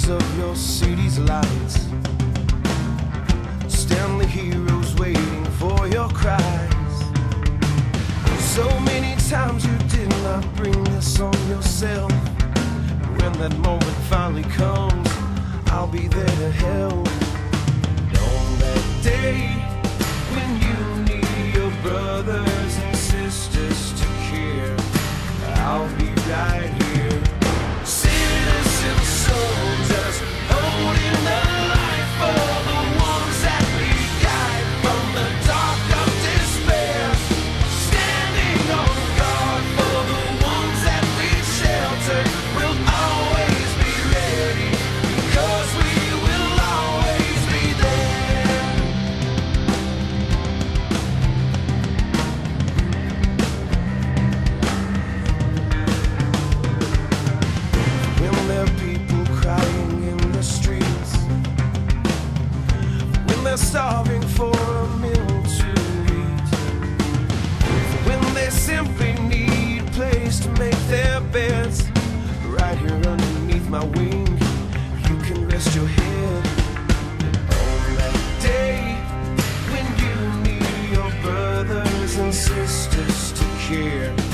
flames of your city's lights. Stand the heroes waiting for your cries. So many times you did not bring this on yourself. When that moment finally comes, I'll be there to help. And on that day when you need your brothers and sisters to care, I'll be right here. Citizen soldiers, holding the light for the ones that we guide from the dark of despair. Standing on guard for the ones that we shelter. We'll always be ready, because we will always be there. When there are people crying in the streets, when they're starving for a meal to eat, when they simply need a place to make their beds, right here underneath my wing, you can rest your head. On that day when you need your brothers and sisters to care,